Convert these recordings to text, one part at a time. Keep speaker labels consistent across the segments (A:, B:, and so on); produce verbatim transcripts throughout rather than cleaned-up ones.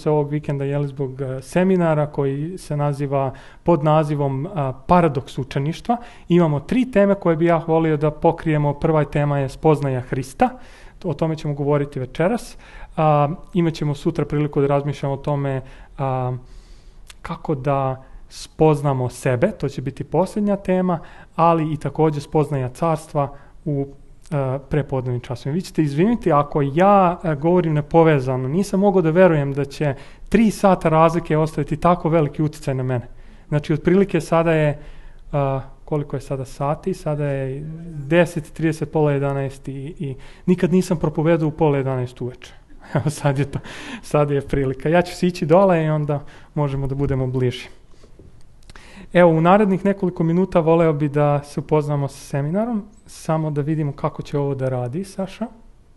A: se ovog vikenda jeli zbog uh, seminara koji se naziva pod nazivom uh, Paradoks učeništva. Imamo tri teme koje bi ja volio da pokrijemo. Prva tema je spoznaja Hrista. O tome ćemo govoriti večeras. Uh, imaćemo sutra priliku da razmišljamo o tome uh, kako da spoznamo sebe, to će biti posljednja tema, ali i također spoznaja carstva u uh, prepodnevnim časovima. Vi ćete izviniti ako ja uh, govorim nepovezano, nisam mogao da verujem da će tri sata razlike ostaviti tako veliki utjecaj na mene. Znači, otprilike sada je, uh, koliko je sada sati? Sada je deset trideset, pola jedanaest i, i nikad nisam propovedao u pola jedanaest uveče. Evo sad je to, sad je prilika. Ja ću se ići dole i onda možemo da budemo bliži. Evo, u narednih nekoliko minuta voleo bi da se upoznamo sa seminarom, samo da vidimo kako će ovo da radi, Saša.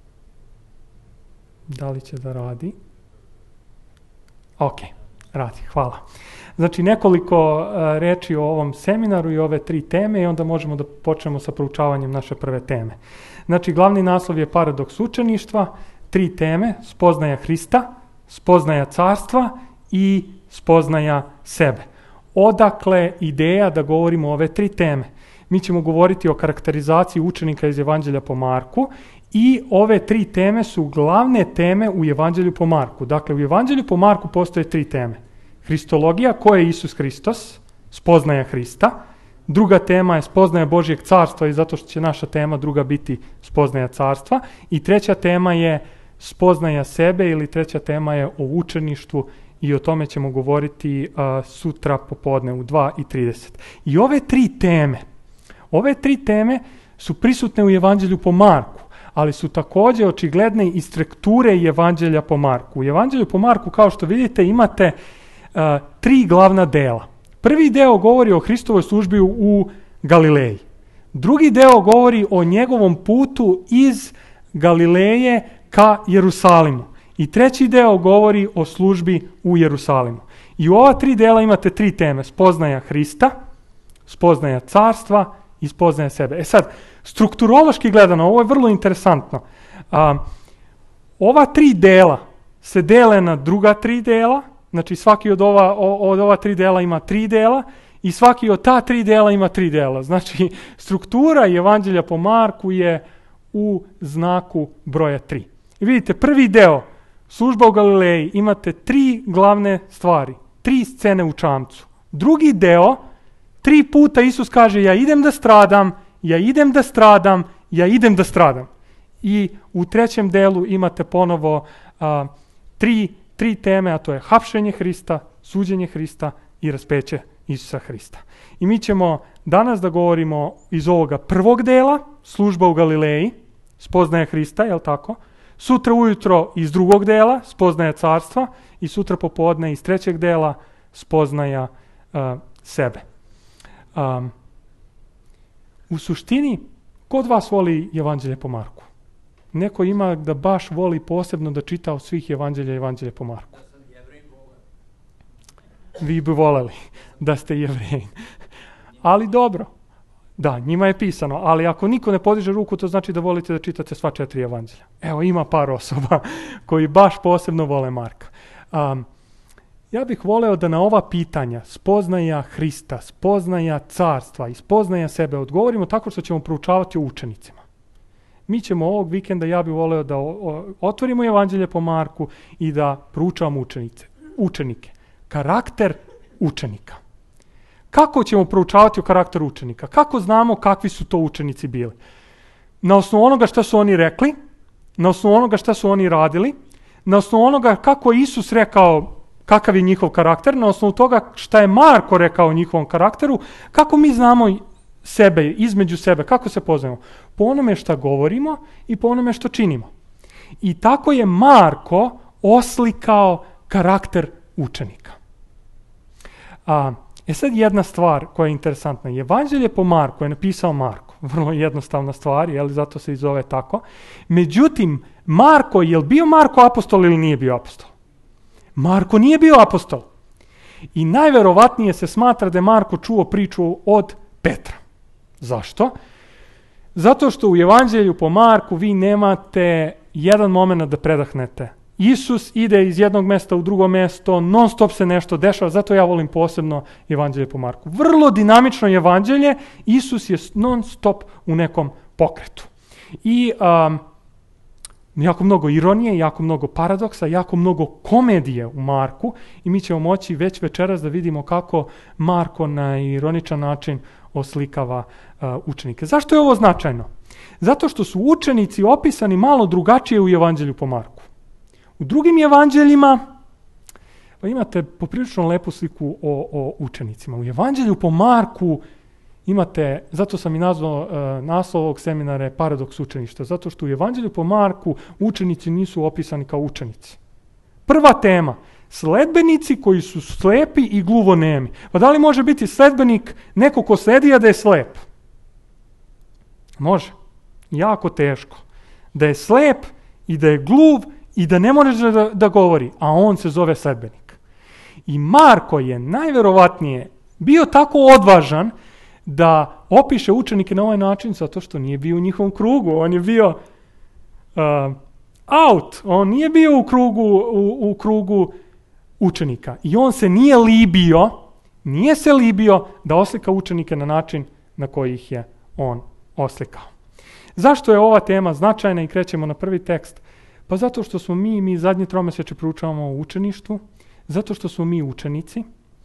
A: Da li će da radi? Ok, radi, hvala. Znači, nekoliko uh, reči o ovom seminaru i ove tri teme i onda možemo da počnemo sa proučavanjem naše prve teme. Znači, glavni naslov je Paradoks učeništva, tri teme, spoznaja Hrista, spoznaja carstva i spoznaja sebe. Odakle ideja da govorimo o ove tri teme? Mi ćemo govoriti o karakterizaciji učenika iz Evanđelja po Marku i ove tri teme su glavne teme u Evanđelju po Marku. Dakle, u Evanđelju po Marku postoje tri teme. Hristologija, ko je Isus Hristos, spoznaja Hrista. Druga tema je spoznaja Božjeg carstva i zato što će naša tema druga biti spoznaja carstva. I treća tema je spoznaja sebe ili treća tema je o učeništvu i o tome ćemo govoriti uh, sutra popodne u dva i trideset. I ove tri teme, ove tri teme su prisutne u Evanđelju po Marku, ali su također očigledne iz strukture Evanđelja po Marku. U Evanđelju po Marku, kao što vidite, imate uh, tri glavna dela. Prvi deo govori o Hristovoj službi u Galileji. Drugi deo govori o njegovom putu iz Galileje ka Jerusalimu. I treći deo govori o službi u Jerusalimu. I u ova tri dela imate tri teme. Spoznaja Hrista, spoznaja carstva i spoznaja sebe. E sad, strukturološki gledano, ovo je vrlo interesantno. A, ova tri dela se dele na druga tri dela, znači svaki od ova, od ova tri dela ima tri dela i svaki od ta tri dela ima tri dela. Znači, struktura Evanđelja po Marku je u znaku broja tri. I vidite, prvi deo, služba u Galileji, imate tri glavne stvari, tri scene u čamcu. Drugi deo, tri puta Isus kaže ja idem da stradam, ja idem da stradam, ja idem da stradam. I u trećem delu imate ponovo a, tri, tri teme, a to je hapšenje Hrista, suđenje Hrista i raspeće Isusa Hrista. I mi ćemo danas da govorimo iz ovoga prvog dela, služba u Galileji, spoznaja Hrista, je li tako? Sutra ujutro iz drugog dela, spoznaja carstva, i sutra popodne iz trećeg dela, spoznaja uh, sebe. Um, u suštini, kod vas voli Evanđelje po Marku? Neko ima da baš voli posebno da čita od svih Evanđelja Evanđelje po Marku?
B: Da sam Jevrej volen.
A: Vi bi voleli da ste Jevrej. Ali dobro. Da, njima je pisano, ali ako niko ne podiže ruku, to znači da volite da čitate sva četiri evanđelja. Evo, ima par osoba koji baš posebno vole Marka. Um, ja bih voleo da na ova pitanja, spoznaja Hrista, spoznaja carstva i spoznaja sebe, odgovorimo tako što ćemo proučavati o učenicima. Mi ćemo ovog vikenda, ja bih voleo da o, o, otvorimo Evanđelje po Marku i da proučavamo učenice, učenike. Karakter učenika. Kako ćemo proučavati o karakteru učenika? Kako znamo kakvi su to učenici bili? Na osnovu onoga što su oni rekli, na osnovu onoga što su oni radili, na osnovu onoga kako je Isus rekao kakav je njihov karakter, na osnovu toga šta je Marko rekao o njihovom karakteru, kako mi znamo sebe, između sebe, kako se poznajemo? Po onome što govorimo i po onome što činimo. I tako je Marko oslikao karakter učenika. A, E sad jedna stvar koja je interesantna. Evanđelje po Marku je napisao Marko. Vrlo jednostavna stvar, jel, zato se i zove tako. Međutim, Marko, je li bio Marko apostol ili nije bio apostol? Marko nije bio apostol. I najverovatnije se smatra da je Marko čuo priču od Petra. Zašto? Zato što u Evanđelju po Marku vi nemate jedan moment da predahnete Isus ide iz jednog mesta u drugo mesto, non stop se nešto dešava, zato ja volim posebno evanđelje po Marku. Vrlo dinamično evanđelje, Isus je non stop u nekom pokretu. I um, jako mnogo ironije, jako mnogo paradoksa, jako mnogo komedije u Marku i mi ćemo moći već večeras da vidimo kako Marko na ironičan način oslikava uh, učenike. Zašto je ovo značajno? Zato što su učenici opisani malo drugačije u evanđelju po Marku. U drugim evanđeljima pa imate poprilično lepu sliku o, o učenicima. U evanđelju po Marku imate, zato sam i nazvao uh, naslov ovog seminara je Paradoks učeništva, zato što u evanđelju po Marku učenici nisu opisani kao učenici. Prva tema, sledbenici koji su slepi i gluvonemi. Pa da li može biti sledbenik neko ko sledi, a da je slep? Može. Jako teško. Da je slep i da je gluv i da ne može da, da govori, a on se zove sledbenik. I Marko je najverovatnije bio tako odvažan da opiše učenike na ovaj način zato što nije bio u njihovom krugu. On je bio uh, out. On nije bio u krugu, u, u krugu učenika. I on se nije libio, nije se libio da oslika učenike na način na koji ih je on oslikao. Zašto je ova tema značajna i krećemo na prvi tekst? Pa zato što smo mi, mi zadnje tromjeseče proučavamo o učeništvu, zato što smo mi učenici,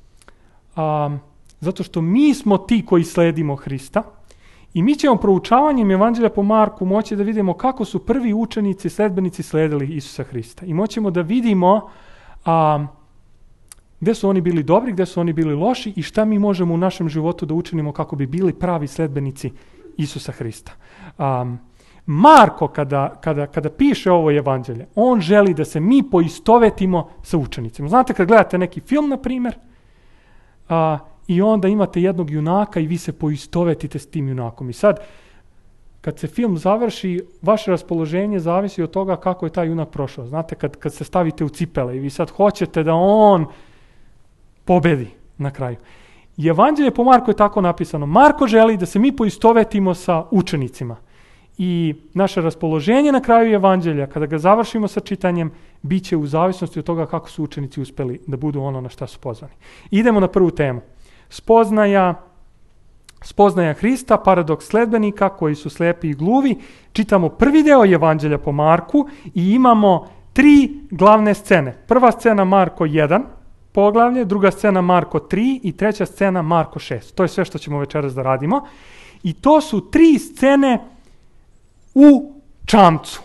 A: um, zato što mi smo ti koji sledimo Hrista i mi ćemo proučavanjem evanđelja po Marku moći da vidimo kako su prvi učenici, sledbenici sledili Isusa Hrista. I moćemo da vidimo um, gde su oni bili dobri, gde su oni bili loši i šta mi možemo u našem životu da učinimo kako bi bili pravi sledbenici Isusa Hrista. Um, Marko, kada, kada, kada piše ovo evanđelje, on želi da se mi poistovetimo sa učenicima. Znate, kad gledate neki film, na primjer, a, i onda imate jednog junaka i vi se poistovetite s tim junakom. I sad, kad se film završi, vaše raspoloženje zavisi od toga kako je taj junak prošao. Znate, kad, kad se stavite u cipele i vi sad hoćete da on pobedi na kraju. I evanđelje po Marku je tako napisano. Marko želi da se mi poistovetimo sa učenicima. I naše raspoloženje na kraju evanđelja, kada ga završimo sa čitanjem, bit će u zavisnosti od toga kako su učenici uspeli da budu ono na šta su pozvani. Idemo na prvu temu. Spoznaja, spoznaja Hrista, paradoks sledbenika koji su slepi i gluvi. Čitamo prvi deo evanđelja po Marku i imamo tri glavne scene. Prva scena Marko jedan poglavlje, druga scena Marko tri i treća scena Marko šest. To je sve što ćemo večeras da radimo. I to su tri scene u čamcu.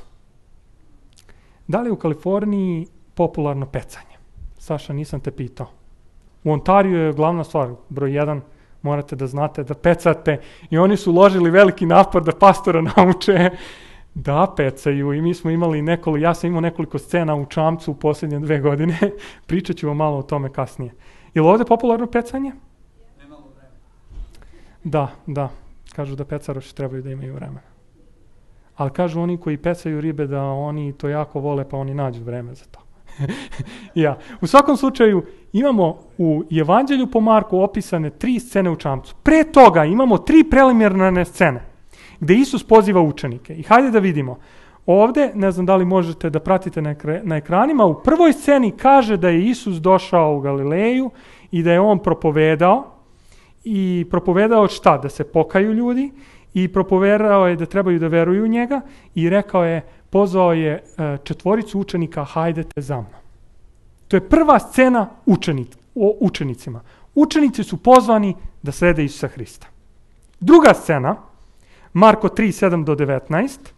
A: Da li je u Kaliforniji popularno pecanje? Saša, nisam te pitao. U Ontariju je glavna stvar, broj jedan, morate da znate da pecate i oni su uložili veliki napor da pastora nauče da pecaju i mi smo imali nekoliko, ja sam imao nekoliko scena u čamcu u posljednje dve godine, pričat ću vam malo o tome kasnije. Je li ovdje popularno pecanje?
B: Nemamo vremena.
A: Da, da, kažu da pecaroši trebaju da imaju vremena. Ali kažu oni koji pecaju ribe da oni to jako vole pa oni nađu vreme za to. Ja. U svakom slučaju imamo u evanđelju po Marku opisane tri scene u čamcu. Pre toga imamo tri preliminarne scene gdje Isus poziva učenike. I hajde da vidimo. Ovdje, ne znam da li možete da pratite na, ekre, na ekranima, u prvoj sceni kaže da je Isus došao u Galileju i da je on propovedao. I propovedao šta? Da se pokaju ljudi. I propovedao je da trebaju da veruju u njega i rekao je, pozvao je četvoricu učenika, hajdete za mnom. To je prva scena učenik, o učenicima. Učenici su pozvani da slede Isusa Hrista. Druga scena, Marko tri, sedam do devetnaest,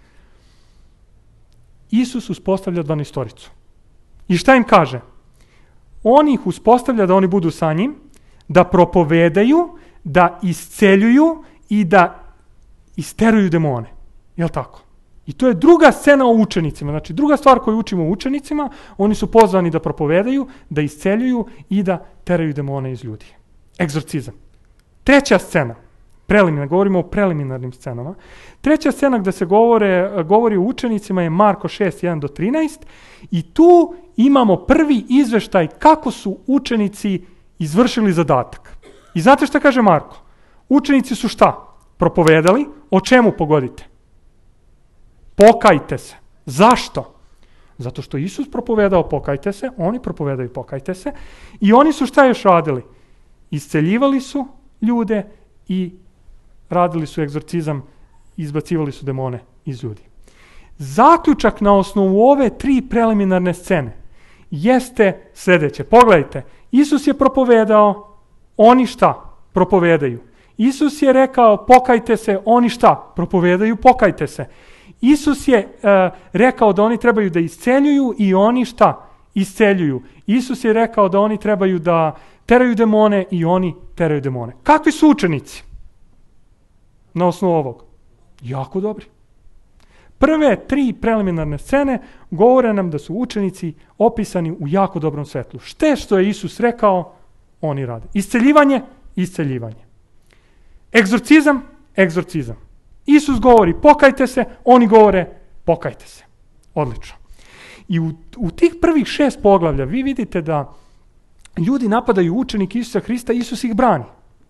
A: Isus uspostavlja dvanaestoricu. I šta im kaže? On ih uspostavlja da oni budu sa njim, da propovedaju, da isceljuju i da isteruju demone. Jel tako? I to je druga scena o učenicima. Znači, druga stvar koju učimo o učenicima, oni su pozvani da propovedaju, da isceljuju i da teraju demone iz ljudi. Egzorcizam. Treća scena, preliminar, govorimo o preliminarnim scenama. Treća scena gdje se govore, govori o učenicima je Marko šest, jedan do trinaest i tu imamo prvi izveštaj kako su učenici izvršili zadatak. I znate šta kaže Marko? Učenici su šta? Propovedali. O čemu pogodite? Pokajte se. Zašto? Zato što Isus propovedao pokajte se, oni propovedaju pokajte se i oni su šta još radili? Isceljivali su ljude i radili su egzorcizam, izbacivali su demone iz ljudi. Zaključak na osnovu ove tri preliminarne scene jeste sljedeće. Pogledajte, Isus je propovedao, oni šta? Propovedaju. Isus je rekao pokajte se, oni šta? Propovedaju, pokajte se. Isus je uh, rekao da oni trebaju da isceljuju i oni šta? Isceljuju. Isus je rekao da oni trebaju da teraju demone i oni teraju demone. Kakvi su učenici? Na osnovu ovog? Jako dobri. Prve tri preliminarne scene govore nam da su učenici opisani u jako dobrom svetlu. Šte što je Isus rekao, oni rade. Isceljivanje, isceljivanje. Egzorcizam, egzorcizam. Isus govori pokajte se, oni govore pokajte se. Odlično. I u, u tih prvih šest poglavlja vi vidite da ljudi napadaju učenike Isusa Hrista, Isus ih brani.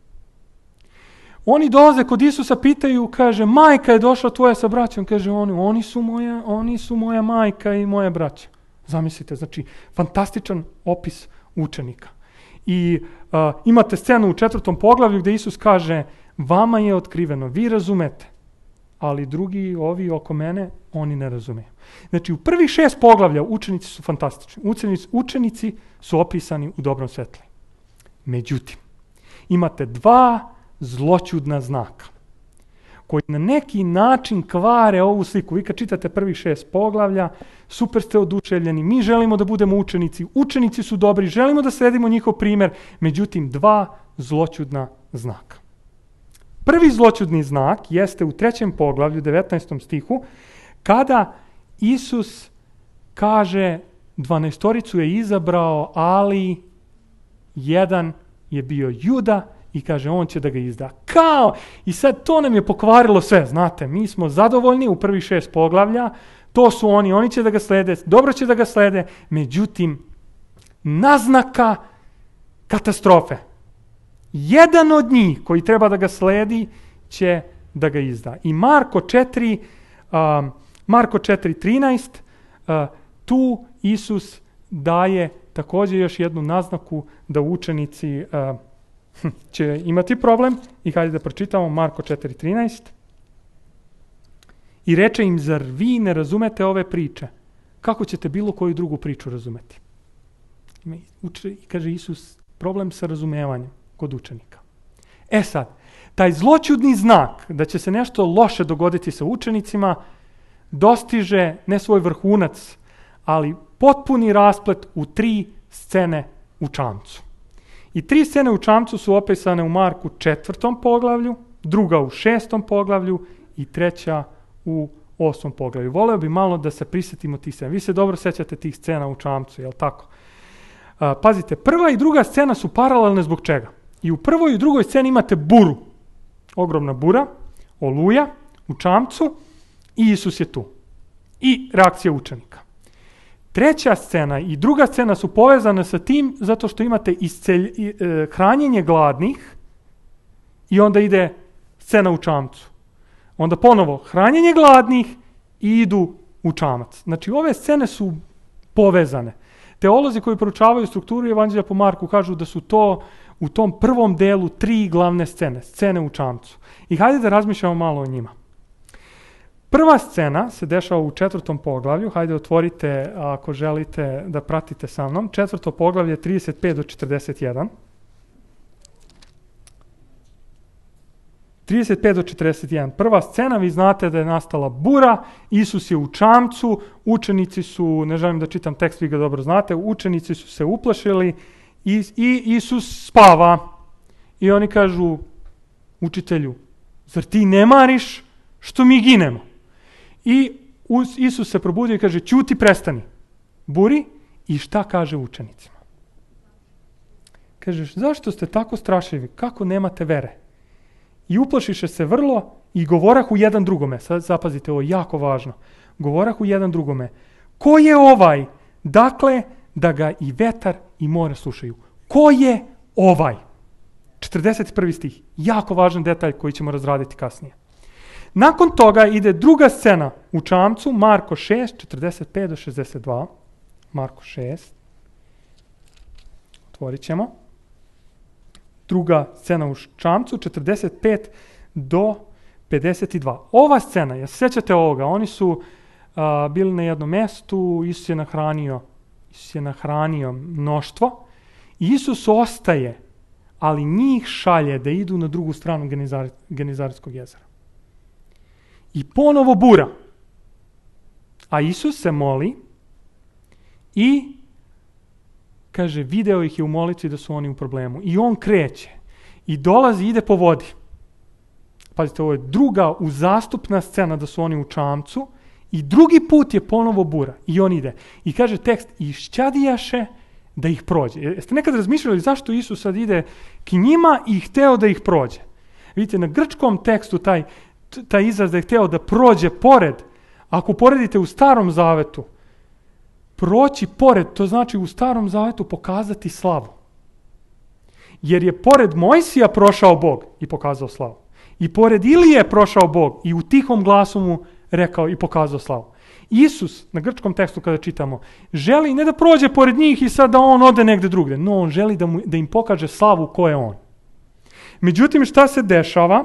A: Oni dolaze kod Isusa, pitaju, kaže, majka je došla tvoja sa braćom. Kaže, oni, oni, su moja, oni su moja majka i moja braća. Zamislite, znači, fantastičan opis učenika. I uh, imate scenu u četvrtom poglavlju gdje Isus kaže, vama je otkriveno, vi razumete, ali drugi, ovi oko mene, oni ne razumeju. Znači, u prvih šest poglavlja učenici su fantastični. Učenici, učenici su opisani u dobrom svetlu. Međutim, imate dva zloćudna znaka koji na neki način kvare ovu sliku. Vi kad čitate prvih šest poglavlja, super ste oduševljeni, mi želimo da budemo učenici, učenici su dobri, želimo da sledimo njihov primjer, međutim dva zloćudna znaka. Prvi zloćudni znak jeste u trećem poglavlju, devetnaestom stihu, kada Isus kaže dvanaestoricu je izabrao, ali jedan je bio Juda i kaže on će da ga izda. Kao! I sad to nam je pokvarilo sve, znate, mi smo zadovoljni u prvih šest poglavlja, to su oni, oni će da ga slede, dobro će da ga slede, međutim, naznaka katastrofe. Jedan od njih koji treba da ga sledi će da ga izda. I Marko četiri, um, Marko četiri trinaest, uh, tu Isus daje također još jednu naznaku da učenici uh, će imati problem. I hajde da pročitamo Marko četiri trinaest. I reče im, zar vi ne razumete ove priče? Kako ćete bilo koju drugu priču razumeti? I kaže Isus, problem sa razumevanjem kod učenika. E sad, taj zloćudni znak da će se nešto loše dogoditi sa učenicima dostiže ne svoj vrhunac, ali potpuni rasplet u tri scene u čamcu. I tri scene u čamcu su opisane u Marku četvrtom poglavlju, druga u šestom poglavlju i treća u osmom poglavlju. Voleo bi malo da se prisjetimo tih scena. Vi se dobro sećate tih scena u čamcu, jel tako? A, pazite, prva i druga scena su paralelne zbog čega? I u prvoj i drugoj sceni imate buru. Ogromna bura, oluja u čamcu i Isus je tu. I reakcija učenika. Treća scena i druga scena su povezane sa tim zato što imate iscelj, e, hranjenje gladnih i onda ide scena u čamcu. Onda ponovo hranjenje gladnih i idu u čamac. Znači ove scene su povezane. Teolozi koji proučavaju strukturu Evanđelja po Marku kažu da su to u tom prvom delu tri glavne scene, scene u čamcu. I hajde da razmišljamo malo o njima. Prva scena se dešava u četvrtom poglavlju, hajde otvorite ako želite da pratite sa mnom, četvrto poglavlje trideset pet do četrdeset jedan. trideset pet do četrdeset jedan. Prva scena, vi znate da je nastala bura, Isus je u čamcu, učenici su, ne želim da čitam tekst, vi ga dobro znate, učenici su se uplašili i, i Isus spava. I oni kažu, učitelju, zar ti ne mariš što mi ginemo? I Isus se probudio i kaže, ćuti, prestani. Buri, i šta kaže učenicima? Kažeš, zašto ste tako strašljivi? Kako nemate vere? I uplašiše se vrlo i govorahu jedan drugome. Sad zapazite, ovo je jako važno. Govorahu jedan drugome. Ko je ovaj? Dakle, da ga i vetar i more slušaju. Ko je ovaj? četrdeset prvi stih. Jako važan detalj koji ćemo razraditi kasnije. Nakon toga ide druga scena u čamcu, Marko šest, četrdeset pet do šezdeset dva. Marko šest. Otvorit ćemo. Druga scena u čamcu, četrdeset pet do pedeset dva. Ova scena, ja se sjećate ovoga, oni su a, bili na jednom mjestu, Isus je nahranio, Isus je nahranio mnoštvo. Isus ostaje, ali njih šalje da idu na drugu stranu Genizar, Genizarijskog jezera. I ponovo bura. A Isus se moli i kaže, video ih je u molitvi da su oni u problemu. I on kreće i dolazi, ide po vodi. Pazite, ovo je druga uzastupna scena da su oni u čamcu i drugi put je ponovo bura i on ide. I kaže tekst, išćadijaše da ih prođe. Jeste nekad razmišljali zašto Isus sad ide k njima i hteo da ih prođe? Vidite, na grčkom tekstu taj, taj izraz da je hteo da prođe pored, ako poredite u Starom Zavetu, proći pored, to znači u Starom Zavetu pokazati slavu. Jer je pored Mojsija prošao Bog i pokazao slavu. I pored Ilije prošao Bog i u tihom glasu mu rekao i pokazao slavu. Isus, na grčkom tekstu kada čitamo, želi ne da prođe pored njih i sad da on ode negde drugde. No, on želi da, mu, da im pokaže slavu ko je on. Međutim, šta se dešava?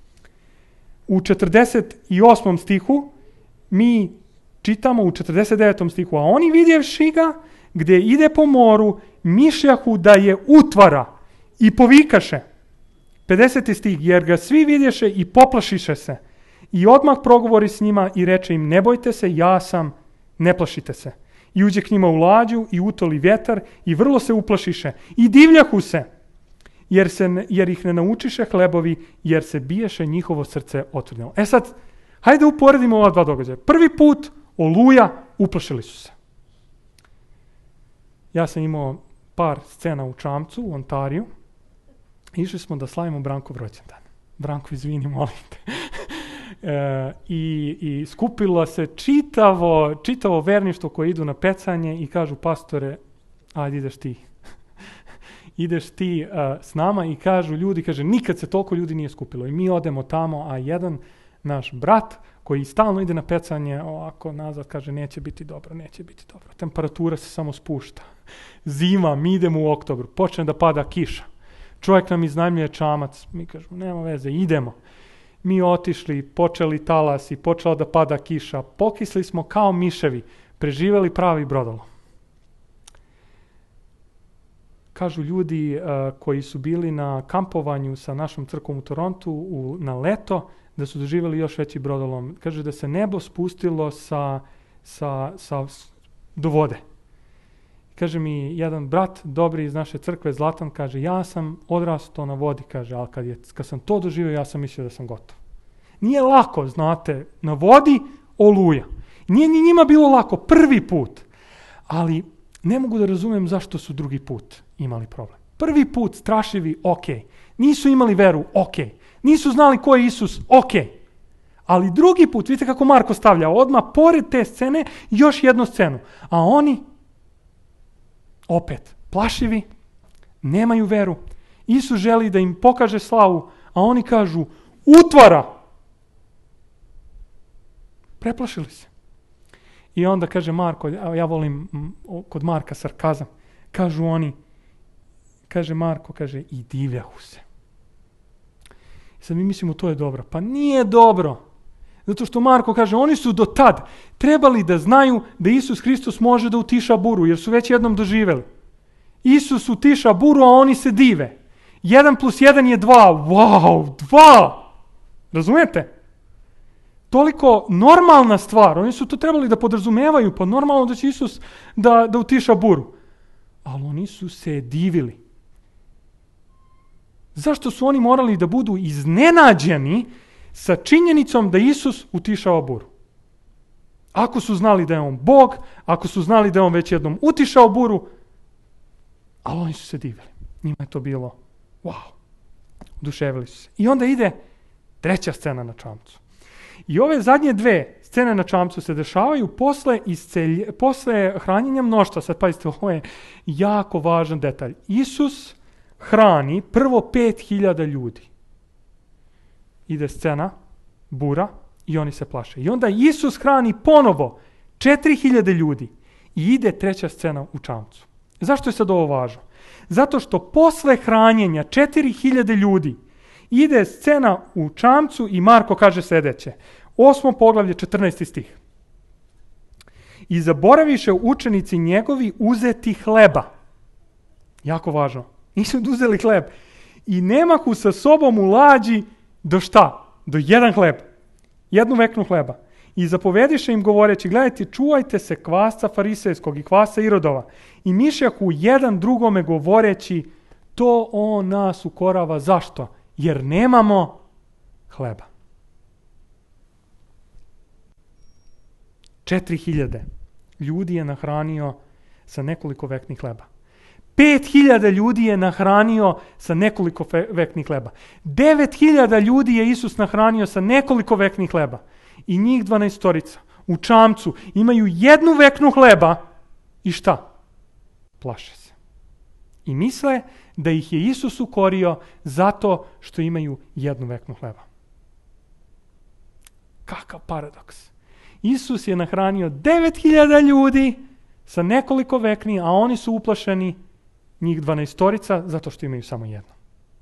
A: U četrdeset osmom stihu mi čitamo u četrdeset devetom stihu, a oni vidjevši ga gdje ide po moru, mišljahu da je utvara i povikaše. pedeseti stih, jer ga svi vidješe i poplašiše se. I odmah progovori s njima i reče im, ne bojte se, ja sam, ne plašite se. I uđe k njima u lađu i utoli vjetar i vrlo se uplašiše. I divljahu se, jer, se, jer ih ne naučiše hlebovi, jer se biješe njihovo srce otvrdnilo. E sad, hajde uporedimo ova dva događaja. Prvi put, oluja, uplašili su se. Ja sam imao par scena u čamcu, u Ontariju. Išli smo da slavimo Brankov rođendan. Branko, izvini, molim te. E, i, i skupilo se čitavo, čitavo verništvo koje idu na pecanje i kažu, pastore, ajde ideš ti. ideš ti uh, s nama i kažu ljudi, kaže, nikad se toliko ljudi nije skupilo. I mi odemo tamo, a jedan naš brat koji stalno ide na pecanje, ovako nazad, kaže, neće biti dobro, neće biti dobro. Temperatura se samo spušta. Zima, mi idemo u oktobru, počne da pada kiša. Čovjek nam iznajmljuje čamac, mi kažemo, nema veze, idemo. Mi otišli, počeli talasi, počela da pada kiša, pokisli smo kao miševi, preživjeli pravi brodolom. Kažu ljudi uh, koji su bili na kampovanju sa našom crkvom u Torontu u, na leto, da su doživjeli još veći brodolom. Kaže da se nebo spustilo sa, sa, sa, do vode. Kaže mi jedan brat, dobri iz naše crkve, Zlatan, kaže, ja sam odrastao na vodi, kaže, ali kad, je, kad sam to doživio, ja sam mislio da sam gotov. Nije lako, znate, na vodi oluja. Nije ni njima bilo lako, prvi put. Ali ne mogu da razumem zašto su drugi put imali problem. Prvi put strašivi, ok. Nisu imali veru, ok. Nisu znali ko je Isus, ok. Ali drugi put, vidite kako Marko stavlja, odmah pored te scene, još jednu scenu. A oni, opet, plašivi, nemaju veru. Isus želi da im pokaže slavu, a oni kažu, utvara. Preplašili se. I onda kaže Marko, ja volim kod Marka sarkazam, kažu oni, kaže Marko, kaže, i divljahu se. I sad mi mislimo, to je dobro. Pa nije dobro. Zato što Marko kaže, oni su do tad trebali da znaju da Isus Hristos može da utiša buru, jer su već jednom doživjeli. Isus utiša buru, a oni se dive. Jedan plus jedan je dva. Wow, dva! Razumijete? Toliko normalna stvar. Oni su to trebali da podrazumevaju, pa normalno da će Isus da, da utiša buru. Ali oni su se divili. Zašto su oni morali da budu iznenađeni sa činjenicom da Isus utišava buru? Ako su znali da je on Bog, ako su znali da je on već jednom utišao buru, ali oni su se divili. Njima je to bilo, wow, oduševili su se. I onda ide treća scena na čamcu. I ove zadnje dve scene na čamcu se dešavaju posle, iscelje, posle hranjenja mnoštva. Sad pazite, ovo je jako važan detalj. Isus hrani prvo pet hiljada ljudi. Ide scena, bura i oni se plaše. I onda Isus hrani ponovo četiri hiljade ljudi i ide treća scena u čamcu. Zašto je sad ovo važno? Zato što posle hranjenja četiri hiljade ljudi ide scena u čamcu i Marko kaže sljedeće. Osmo poglavlje, četrnaesti stih. I zaboraviše učenici njegovi uzeti hleba. Jako važno. Nisu uzeli hleb. I nemahu sa sobom u lađi do šta? Do jedan hleb. Jednu veknu hleba. I zapovediše im govoreći, gledajte, čuvajte se kvasca farisejskog i kvasca Irodova. I mišjahu jedan drugome govoreći, to on nas ukorava. Zašto? Jer nemamo hleba. Četiri hiljade ljudi je nahranio sa nekoliko veknih hleba. Pet hiljada ljudi je nahranio sa nekoliko fe, veknih hleba. Devet hiljada ljudi je Isus nahranio sa nekoliko veknih hleba. I njih dvanaestorica u čamcu imaju jednu veknu hleba i šta? Plaše se. I misle da ih je Isus ukorio zato što imaju jednu veknu hleba. Kakav paradoks. Isus je nahranio devet hiljada ljudi sa nekoliko vekni, a oni su uplašeni, njih dvanaestorica, zato što imaju samo jedno.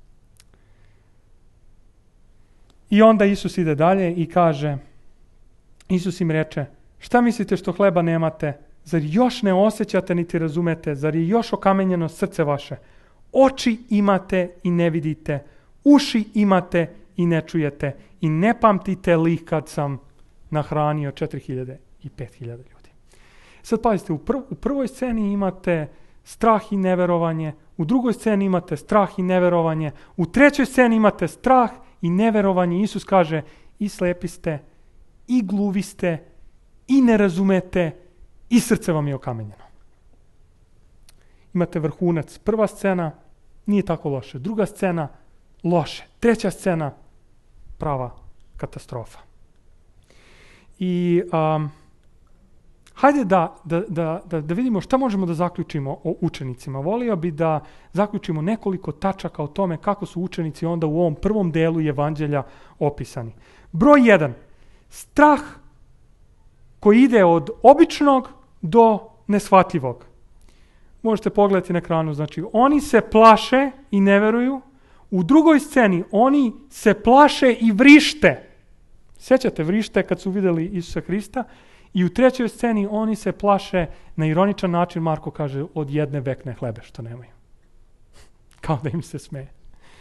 A: I onda Isus ide dalje i kaže, Isus im reče, šta mislite što hleba nemate? Zar još ne osjećate niti razumete? Zar je još okamenjeno srce vaše? Oči imate i ne vidite, uši imate i ne čujete i ne pamtite li kad sam nahranio četiri hiljade i pet hiljada ljudi. Sad pazite, u, prv, u prvoj sceni imate strah i neverovanje, u drugoj sceni imate strah i neverovanje, u trećoj sceni imate strah i neverovanje. Isus kaže, i slepi ste, i gluvi ste, i ne razumete, i srce vam je okamenjeno. Imate vrhunac. Prva scena nije tako loše. Druga scena loše. Treća scena prava katastrofa. I um, hajde da, da, da, da, da vidimo šta možemo da zaključimo o učenicima. Volio bi da zaključimo nekoliko tačaka o tome kako su učenici onda u ovom prvom delu evanđelja opisani. Broj jedan. Strah koji ide od običnog do neshvatljivog. Možete pogledati na ekranu. Znači, oni se plaše i ne veruju. U drugoj sceni oni se plaše i vrište. Sjećate vrište kad su vidjeli Isusa Hrista? I u trećoj sceni oni se plaše na ironičan način, Marko kaže, od jedne vekne hlebe što nemaju. Kao da im se smeje.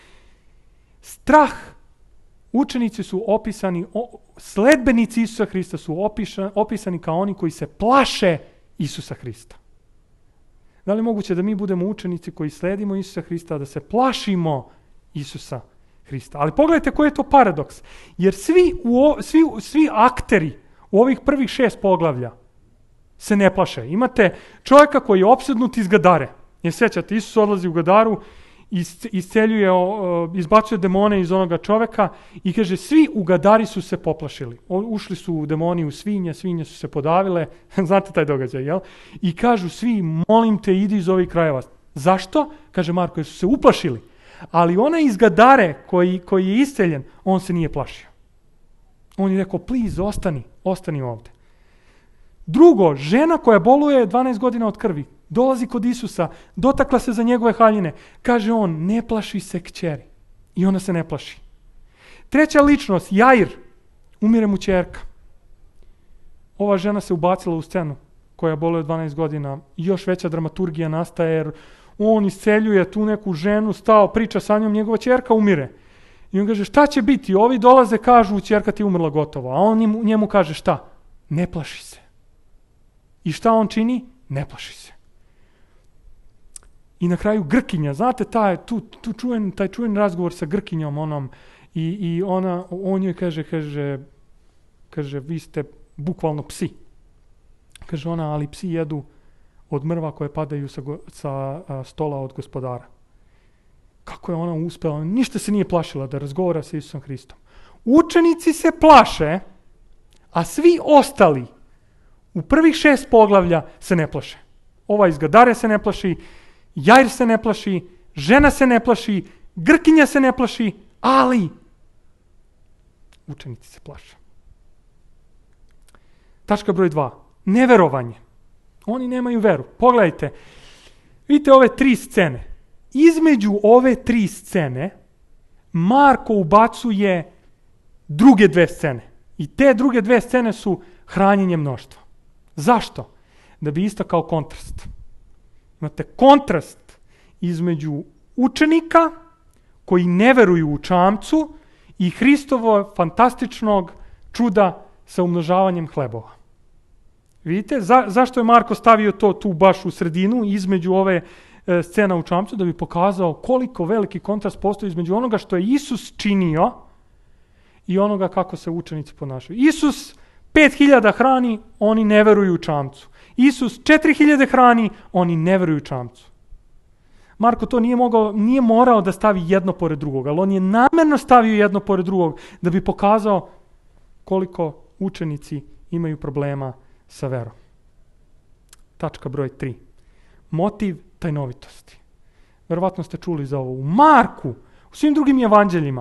A: Strah. Učenici su opisani, o, sledbenici Isusa Hrista su opiša, opisani kao oni koji se plaše Isusa Hrista. Da li je moguće da mi budemo učenici koji sledimo Isusa Hrista, da se plašimo Isusa Hrista? Ali pogledajte koji je to paradoks. Jer svi, u, svi, svi akteri u ovih prvih šest poglavlja se ne plaše. Imate čovjeka koji je opsednut iz Gadare. Jer sjećate, Isus odlazi u Gadaru, isceljuje, izbacuje demone iz onoga čovjeka i kaže, svi u Gadari su se poplašili. Ušli su demoni u svinje, svinje su se podavile. Znate taj događaj, jel? I kažu svi, molim te, idi iz ovih krajeva. Zašto? Kaže Marko, jer su se uplašili. Ali onaj iz Gadare koji, koji je isceljen, on se nije plašio. On je rekao, please, ostani, ostani ovdje. Drugo, žena koja boluje dvanaest godina od krvi, dolazi kod Isusa, dotakla se za njegove haljine. Kaže on, ne plaši se kćeri. I ona se ne plaši. Treća ličnost, Jair, umire mu ćerka. Ova žena se ubacila u scenu koja boluje dvanaest godina. Još veća dramaturgija nastaje jer on isceljuje tu neku ženu, stao, priča sa njom, njegova ćerka umire. I on kaže, šta će biti? Ovi dolaze, kažu, ćerka ti umrla gotovo. A on njemu, njemu kaže, šta? Ne plaši se. I šta on čini? Ne plaši se. I na kraju Grkinja, znate taj, tu, tu čujen, taj čujen razgovor sa Grkinjom onom i, i ona, on joj kaže, kaže, kaže, vi ste bukvalno psi. Kaže ona, ali psi jedu od mrva koje padaju sa, sa a, stola od gospodara. Kako je ona uspela? Ništa se nije plašila da razgovara sa Isusom Hristom. Učenici se plaše, a svi ostali u prvih šest poglavlja se ne plaše. Ova iz Gadare se ne plaši, Jair se ne plaši, žena se ne plaši, Grkinja se ne plaši, ali učenici se plaše. Tačka broj dva. Neverovanje. Oni nemaju veru. Pogledajte. Vidite ove tri scene. Između ove tri scene Marko ubacuje druge dve scene. I te druge dve scene su hranjenje mnoštva. Zašto? Da bi istakao kontrast. Imate kontrast između učenika koji ne veruju u čamcu i Hristovo fantastičnog čuda sa umnožavanjem hlebova. Vidite, za, zašto je Marko stavio to tu baš u sredinu između ove e, scena u čamcu, da bi pokazao koliko veliki kontrast postoji između onoga što je Isus činio i onoga kako se učenici ponašaju. Isus pet hiljada hrani, oni ne veruju u čamcu. Isus četiri hiljade hrani, oni ne veruju u čamcu. Marko to nije mogao, nije morao da stavi jedno pored drugog, ali on je namjerno stavio jedno pored drugog da bi pokazao koliko učenici imaju problema sa verom. Tačka broj tri. Motiv tajnovitosti. Verovatno ste čuli za ovo. U Marku, u svim drugim evanđeljima,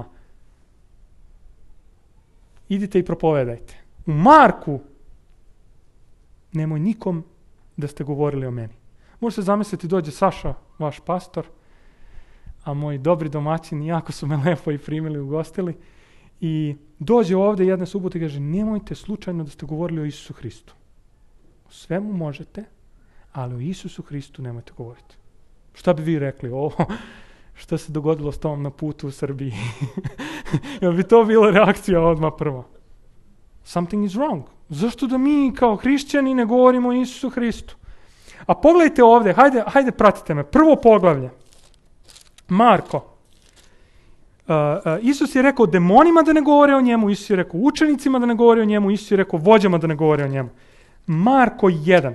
A: idite i propovedajte. U Marku nemoj nikom da ste govorili o meni. Može se zamisliti, dođe Saša, vaš pastor, a moji dobri domaćini jako su me lepo i primili, ugostili, i dođe ovdje jedne subote i kaže, nemojte slučajno da ste govorili o Isusu Hristu. O svemu možete, ali o Isusu Hristu nemojte govoriti. Šta bi vi rekli? O, šta se dogodilo s tom na putu u Srbiji? Jel bi to bila reakcija odmah prvo? Something is wrong. Zašto da mi kao hrišćani ne govorimo o Isusu Hristu? A pogledajte ovdje, hajde, hajde pratite me. Prvo poglavlje. Marko. Uh, uh, Isus je rekao demonima da ne govore o njemu, Isus je rekao učenicima da ne govore o njemu, Isus je rekao vođama da ne govore o njemu. Marko jedan.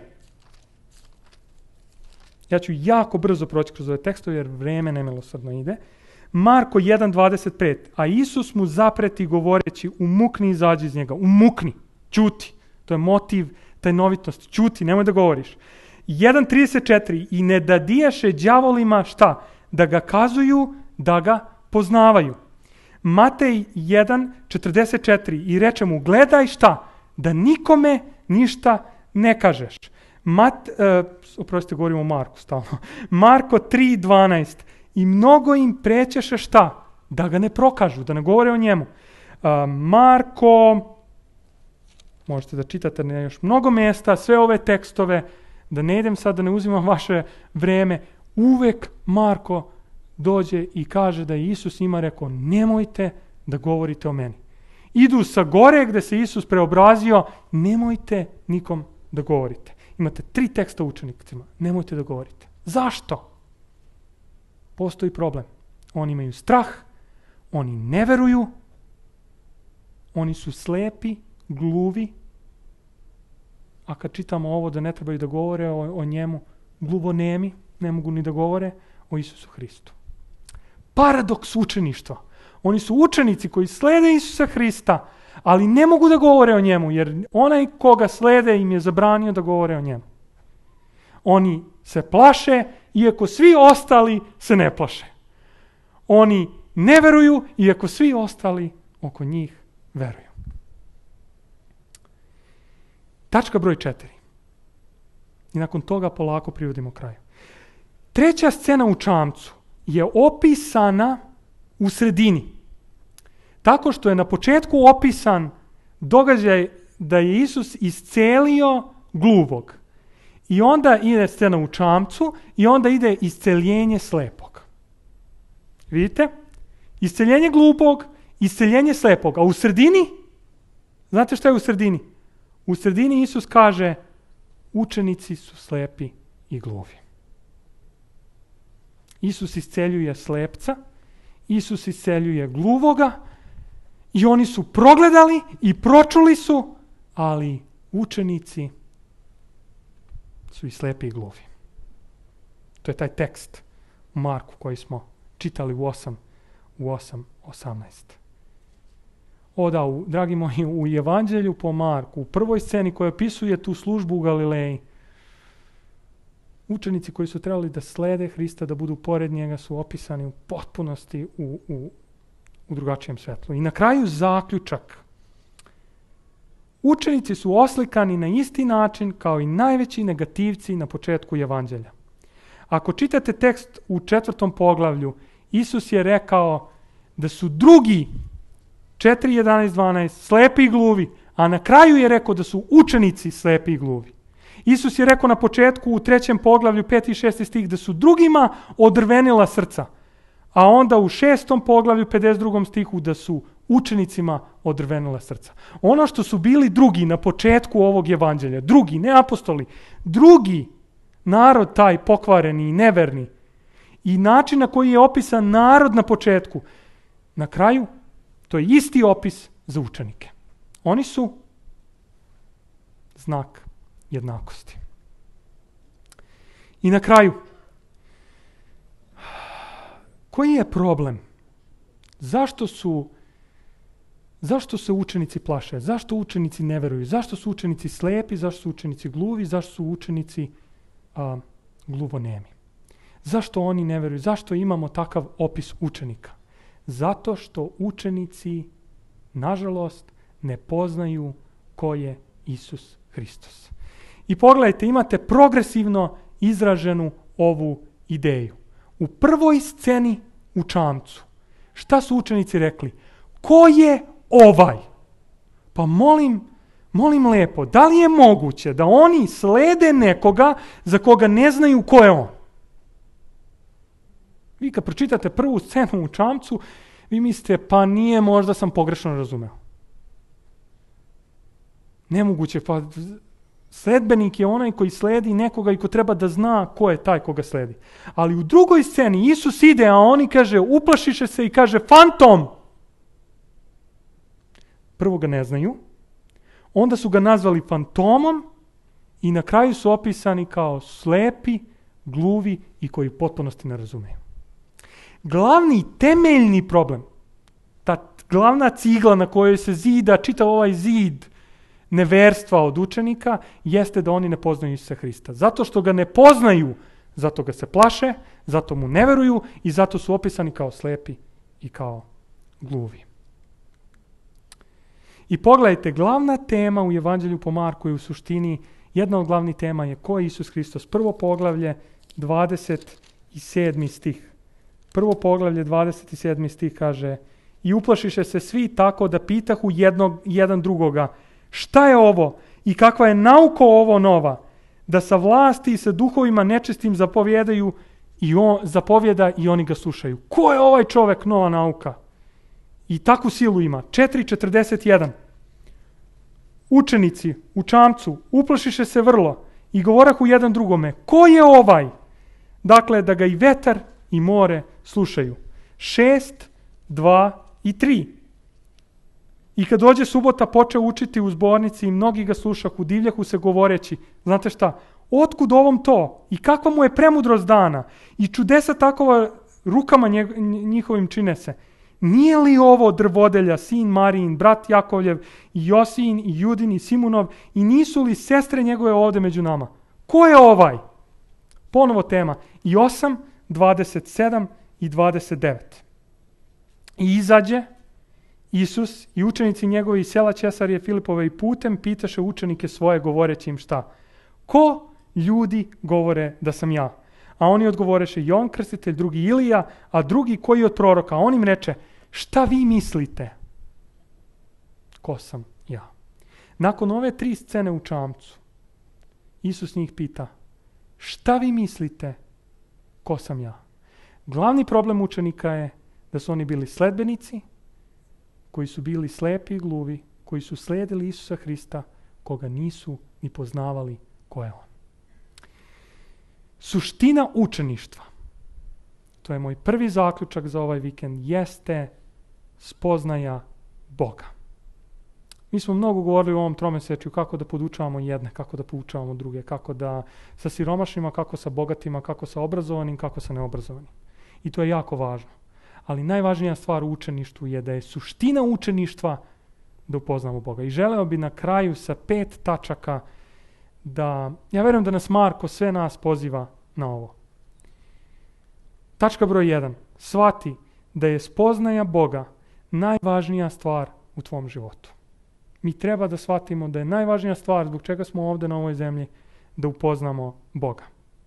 A: Ja ću jako brzo proći kroz ove tekstove jer vreme nemilosrdno ide. Marko jedan dvadeset pet. A Isus mu zapreti govoreći, umukni i izađi iz njega. Umukni, ćuti. To je motiv tajnovitosti. Ćuti, nemoj da govoriš. jedan trideset četiri. I ne dadijaše đavolima šta? Da ga kazuju, da ga poznavaju. Matej jedan četrdeset četiri. I reče mu, gledaj šta? Da nikome ništa ne kažeš. Mat, uh, oprostite, govorimo o Marku stalno. Marko tri dvanaest. I mnogo im prećeše šta? Da ga ne prokažu, da ne govore o njemu. Uh, Marko, možete da čitate na još mnogo mjesta, sve ove tekstove, da ne idem sad, da ne uzimam vaše vreme, uvek Marko dođe i kaže da je Isus njima rekao, nemojte da govorite o meni. Idu sa gore gdje se Isus preobrazio, nemojte nikom da govorite. Imate tri teksta učenicima, nemojte da govorite. Zašto? Postoji problem. Oni imaju strah, oni ne veruju, oni su slepi, gluvi, a kad čitamo ovo da ne trebaju da govore o, o njemu, gluvonemi, ne mogu ni da govore o Isusu Hristu. Paradoks učeništva. Oni su učenici koji slede Isusa Hrista, ali ne mogu da govore o njemu, jer onaj koga slede im je zabranio da govore o njemu. Oni se plaše, iako svi ostali se ne plaše. Oni ne veruju, iako svi ostali oko njih veruju. Tačka broj četiri. I nakon toga polako privodimo kraju. Treća scena u čamcu je opisana u sredini. Tako što je na početku opisan događaj da je Isus iscelio gluvog. I onda ide scena u čamcu i onda ide isceljenje slepog. Vidite? Isceljenje glupog, isceljenje slepog. A u sredini, znate šta je u sredini? U sredini Isus kaže, učenici su slepi i gluvi. Isus isceljuje slepca, Isus isceljuje gluvoga i oni su progledali i pročuli su, ali učenici su i slepi i gluvi. To je taj tekst u Marku koji smo čitali u osam, u osam osamnaest. O da, u, dragi moji, u Evanđelju po Marku, u prvoj sceni koja opisuje tu službu u Galileji, učenici koji su trebali da slede Hrista, da budu pored njega, su opisani u potpunosti u, u, u drugačijem svetlu. I na kraju zaključak. Učenici su oslikani na isti način kao i najveći negativci na početku evanđelja. Ako čitate tekst u četvrtom poglavlju, Isus je rekao da su drugi, četiri, jedanaest, dvanaest, slepi i gluvi, a na kraju je rekao da su učenici slepi i gluvi. Isus je rekao na početku u trećem poglavlju, peti i šesti stih, da su drugima odrvenila srca, a onda u šestom poglavlju, pedeset drugom stihu, da su učenicima odrvenila srca. Ono što su bili drugi na početku ovog evanđelja, drugi, ne apostoli, drugi narod taj pokvareni i neverni i način na koji je opisan narod na početku, na kraju to je isti opis za učenike. Oni su znak jednakosti. I na kraju, koji je problem? Zašto su Zašto se učenici plaše? Zašto učenici ne veruju? Zašto su učenici slepi? Zašto su učenici gluvi? Zašto su učenici a, gluvonemi? Zašto oni ne veruju? Zašto imamo takav opis učenika? Zato što učenici, nažalost, ne poznaju ko je Isus Hristos. I pogledajte, imate progresivno izraženu ovu ideju. U prvoj sceni u čamcu, šta su učenici rekli? Ko je ovaj? Pa molim, molim lepo, da li je moguće da oni slede nekoga za koga ne znaju ko je on? Vi kad pročitate prvu scenu u čamcu, vi mislite, pa nije, možda sam pogrešno razumeo. Nemoguće, pa sledbenik je onaj koji sledi nekoga i ko treba da zna ko je taj koga sledi. Ali u drugoj sceni Isus ide, a oni kaže, uplašiše se i kaže, fantom! Prvo ga ne znaju, onda su ga nazvali fantomom i na kraju su opisani kao slepi, gluvi i koji u potpunosti ne razumeju. Glavni, temeljni problem, ta glavna cigla na kojoj se zida čitav ovaj zid neverstva od učenika, jeste da oni ne poznaju Isusa Hrista. Zato što ga ne poznaju, zato ga se plaše, zato mu ne veruju i zato su opisani kao slepi i kao gluvi. I pogledajte, glavna tema u Evanđelju po Marku je u suštini, jedna od glavnih tema je ko je Isus Hristos. Prvo poglavlje, dvadeset sedmi stih. Prvo poglavlje, dvadeset sedmi stih kaže: i uplašiše se svi tako da pitahu jednog, jedan drugoga, šta je ovo i kakva je nauka ovo nova, da sa vlasti i sa duhovima nečistim zapovjedaju i on zapovjeda i oni ga slušaju. Ko je ovaj čovjek, nova nauka? I takvu silu ima. četiri četrdeset jedan. Učenici u čamcu uplašiše se vrlo i govorahu jedan drugome, ko je ovaj? Dakle, da ga i vetar i more slušaju. šest, dva i tri. I kad dođe subota, počeo učiti u zbornici i mnogi ga slušahu, divljahu se govoreći, znate šta, otkud ovom to? I kakva mu je premudrost dana? I čudesa takova rukama njihovim čine se. Nije li ovo drvodelja, sin Marijin, brat Jakovljev, i Josijin, i Judin, i Simunov, i nisu li sestre njegove ovdje među nama? Ko je ovaj? Ponovo tema. I osam, dvadeset sedam i dvadeset devet. I izađe Isus i učenici njegovi iz sela Cesarije Filipove i putem pitaše učenike svoje govoreći im šta? Ko ljudi govore da sam ja? A oni odgovoreše Jovan Krstitelj, drugi Ilija, a drugi koji od proroka. A on im reče, šta vi mislite? Ko sam ja? Nakon ove tri scene u čamcu, Isus njih pita, šta vi mislite? Ko sam ja? Glavni problem učenika je da su oni bili sledbenici, koji su bili slepi i gluvi, koji su slijedili Isusa Hrista, koga nisu ni poznavali ko je on. Suština učeništva, to je moj prvi zaključak za ovaj vikend, jeste spoznaja Boga. Mi smo mnogo govorili u ovom tromesečju kako da podučavamo jedne, kako da poučavamo druge, kako da sa siromašnima, kako sa bogatima, kako sa obrazovanim, kako sa neobrazovanim. I to je jako važno. Ali najvažnija stvar u učeništvu je da je suština učeništva da upoznamo Boga. I želeo bi na kraju sa pet tačaka da, ja vjerujem da nas Marko sve nas poziva na ovo. Tačka broj jedan. Shvati da je spoznaja Boga najvažnija stvar u tvom životu. Mi treba da shvatimo da je najvažnija stvar zbog čega smo ovdje na ovoj zemlji da upoznamo Boga.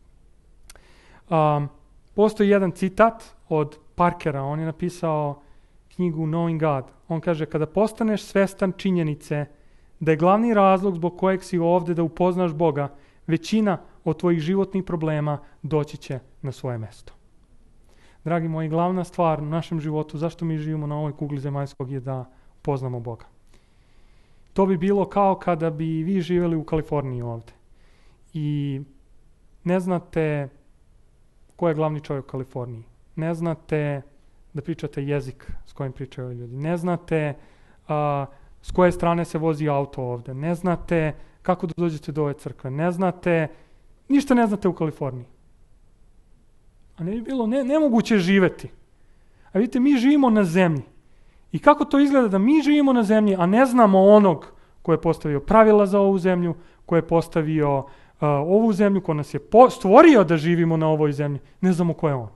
A: Um, postoji jedan citat od Parkera, on je napisao knjigu Knowing God. On kaže, kada postaneš svestan činjenice da je glavni razlog zbog kojeg si ovdje da upoznaš Boga, većina od tvojih životnih problema doći će na svoje mjesto. Dragi moji, glavna stvar u našem životu, zašto mi živimo na ovoj kugli zemaljskog, je da upoznamo Boga. To bi bilo kao kada bi vi živjeli u Kaliforniji ovdje i ne znate ko je glavni čovjek u Kaliforniji. Ne znate da pričate jezik s kojim pričaju ljudi. Ne znate uh, s koje strane se vozi auto ovdje. Ne znate kako da dođete do ove crkve. Ne znate, ništa ne znate u Kaliforniji. A ne bi bilo ne, nemoguće živjeti. A vidite, mi živimo na zemlji. I kako to izgleda da mi živimo na zemlji, a ne znamo onog ko je postavio pravila za ovu zemlju, ko je postavio uh, ovu zemlju, ko nas je po- stvorio da živimo na ovoj zemlji. Ne znamo ko je on.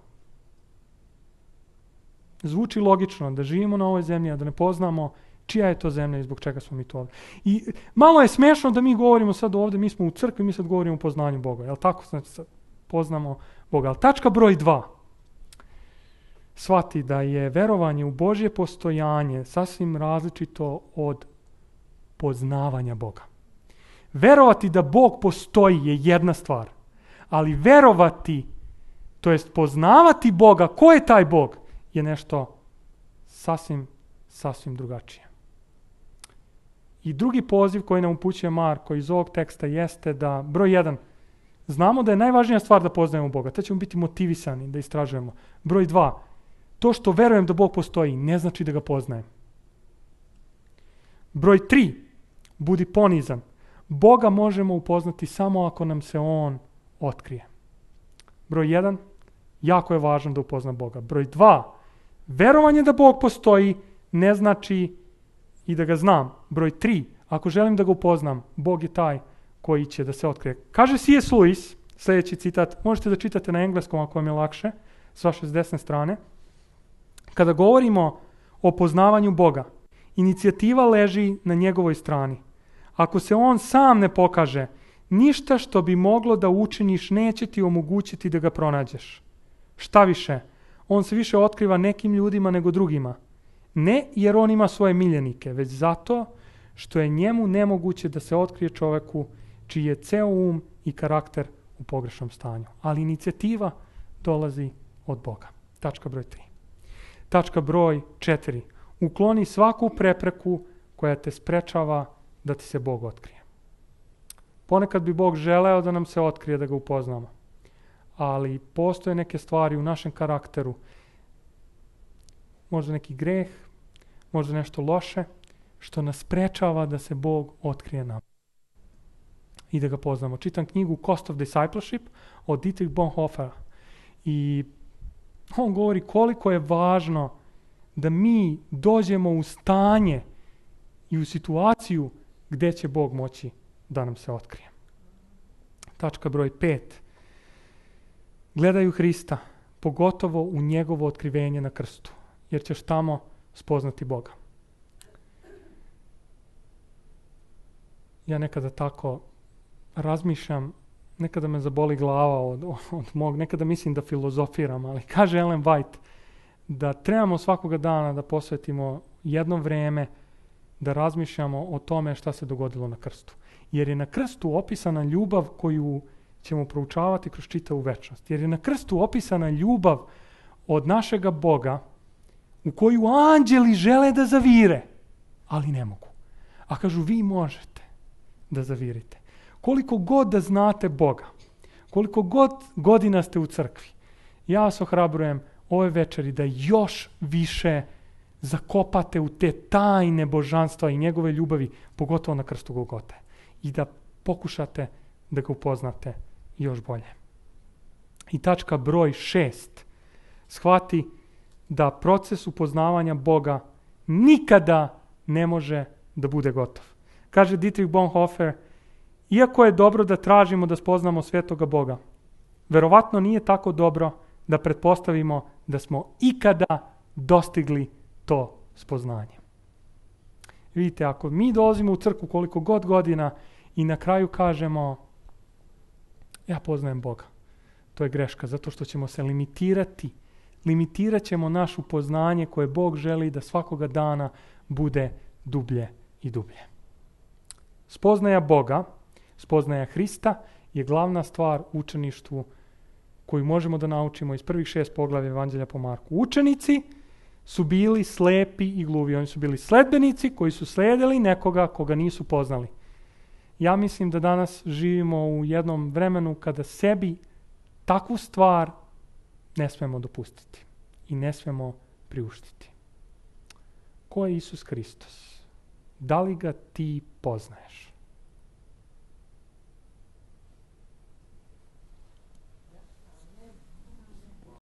A: Zvuči logično da živimo na ovoj zemlji, a da ne poznamo čija je to zemlja i zbog čega smo mi to ovdje. I malo je smiješno da mi govorimo sad ovdje, mi smo u crkvi, mi sad govorimo o poznanju Boga. Jel tako? Znači sad poznamo Boga. Ali tačka broj dva. Shvati da je verovanje u Božje postojanje sasvim različito od poznavanja Boga. Verovati da Bog postoji je jedna stvar, ali verovati, to jest poznavati Boga, ko je taj Bog, je nešto sasvim, sasvim drugačije. I drugi poziv koji nam upućuje Marko iz ovog teksta jeste da, broj jedan, znamo da je najvažnija stvar da poznajemo Boga, te ćemo biti motivisani da istražujemo. Broj dva, to što verujem da Bog postoji ne znači da ga poznajem. Broj tri, budi ponizan. Boga možemo upoznati samo ako nam se On otkrije. Broj jedan, jako je važno da upozna Boga. Broj dva, verovanje da Bog postoji ne znači i da ga znam. Broj tri, ako želim da ga upoznam, Bog je taj koji će da se otkrije. Kaže C S. Lewis, sljedeći citat, možete da čitate na engleskom ako vam je lakše, s vaše desne strane. Kada govorimo o poznavanju Boga, inicijativa leži na njegovoj strani. Ako se on sam ne pokaže, ništa što bi moglo da učiniš neće ti omogućiti da ga pronađeš. Šta više, on se više otkriva nekim ljudima nego drugima. Ne jer on ima svoje miljenike, već zato što je njemu nemoguće da se otkrije čoveku čiji je ceo um i karakter u pogrešnom stanju. Ali inicijativa dolazi od Boga. Tačka broj tri. Tačka broj četiri. Ukloni svaku prepreku koja te sprečava da ti se Bog otkrije. Ponekad bi Bog želeo da nam se otkrije, da ga upoznamo. Ali postoje neke stvari u našem karakteru, možda neki greh, možda nešto loše, što nas sprečava da se Bog otkrije nam i da ga poznamo. Čitam knjigu Cost of Discipleship od Dietrich Bonhoeffera i on govori koliko je važno da mi dođemo u stanje i u situaciju gdje će Bog moći da nam se otkrije. Tačka broj pet. Gledaju Hrista, pogotovo u njegovo otkrivenje na krstu, jer ćeš tamo spoznati Boga. Ja nekada tako razmišljam, nekada me zaboli glava od, od mog, nekada mislim da filozofiram, ali kaže Ellen White da trebamo svakoga dana da posvetimo jedno vrijeme da razmišljamo o tome šta se dogodilo na krstu. Jer je na krstu opisana ljubav koju ćemo proučavati kroz čitavu večnost. Jer je na krstu opisana ljubav od našega Boga u koju anđeli žele da zavire, ali ne mogu. A kažu, vi možete da zavirite. Koliko god da znate Boga, koliko god godina ste u crkvi, ja vas ohrabrujem ove večeri da još više zakopate u te tajne božanstva i njegove ljubavi, pogotovo na krstu Golgote. I da pokušate da ga upoznate još bolje. I tačka broj šest. Shvati da proces upoznavanja Boga nikada ne može da bude gotov. Kaže Dietrich Bonhoeffer, iako je dobro da tražimo da spoznamo svetoga Boga, verovatno nije tako dobro da pretpostavimo da smo ikada dostigli to spoznanjem. Vidite, ako mi dolazimo u crkvu koliko god godina i na kraju kažemo ja poznajem Boga, to je greška, zato što ćemo se limitirati. Limitirat ćemo naše poznanje koje Bog želi da svakoga dana bude dublje i dublje. Spoznaja Boga, spoznaja Hrista je glavna stvar u učeništvu koju možemo da naučimo iz prvih šest poglavlja Evanđelja po Marku. Učenici su bili slepi i gluvi. Oni su bili sledbenici koji su slijedili nekoga koga nisu poznali. Ja mislim da danas živimo u jednom vremenu kada sebi takvu stvar ne smemo dopustiti i ne smemo priuštiti. Ko je Isus Hristos? Da li ga ti poznaješ?